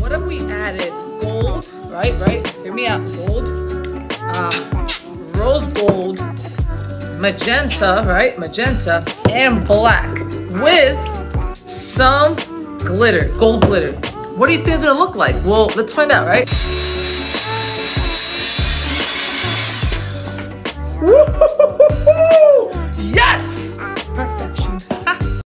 What if we added gold, right? Hear me out, gold, rose gold, magenta, right? Magenta, and black with some glitter, gold glitter. What do you think it's gonna look like? Well, let's find out, right?